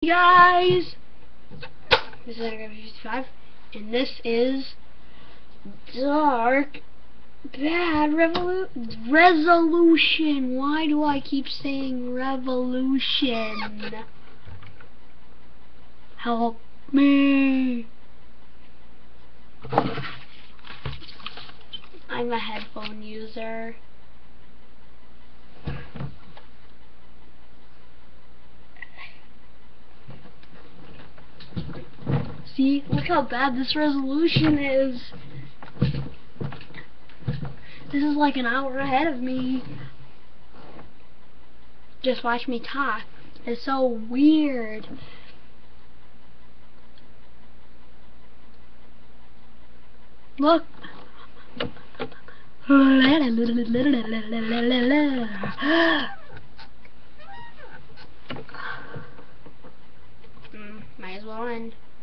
Guys, this is Anagram 55, and this is Dark Bad Resolution. Why do I keep saying revolution? Help me. I'm a headphone user. See, look how bad this resolution is. This is like an hour ahead of me. Just watch me talk. It's so weird. Look. Might as well end.